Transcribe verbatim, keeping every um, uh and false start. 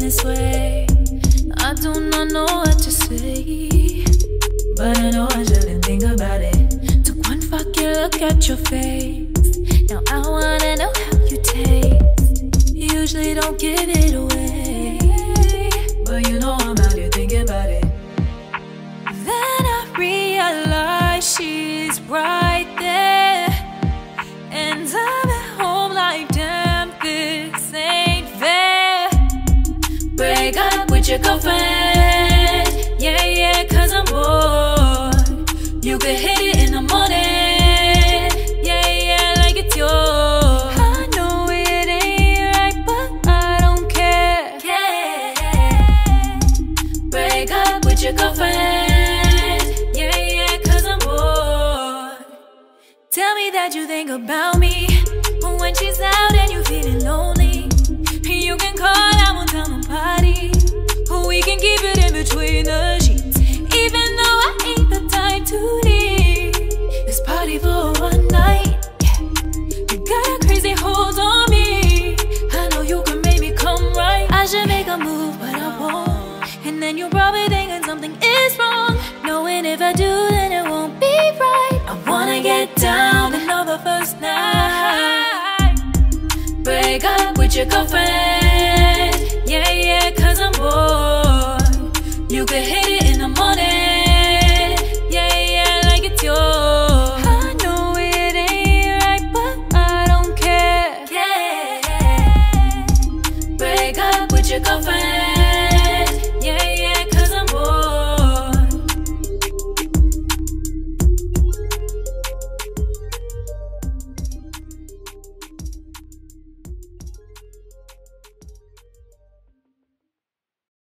this way. I do not know what to say, but I know I shouldn't think about it. Took one fucking look at your face. Now I wanna know how you taste. Usually don't give it away, but you know I'm out here thinking about it. Then I realize she's right there, and I'm at home like, damn, this ain't fair. Break up with your girlfriend, yeah, yeah, cause I'm bored. You could hit it in the morning, yeah, yeah, like it's yours. I know it ain't right, but I don't care. care. Break up with your girlfriend, yeah, yeah, cause I'm bored. Tell me that you think about me when she's out and you feeling lonely. You can call, I won't tell nobody. We can keep it in between the sheets, even though I ain't the type to leave this party for one night. Yeah, you got a crazy hold on me. I know you can make me come right. I should make a move, but I won't. And then you're probably thinking something is wrong, knowing if I do, then it won't be right. I wanna get down and know the first night. Break up with your girlfriend, yeah, yeah, cause I'm bored. You could hit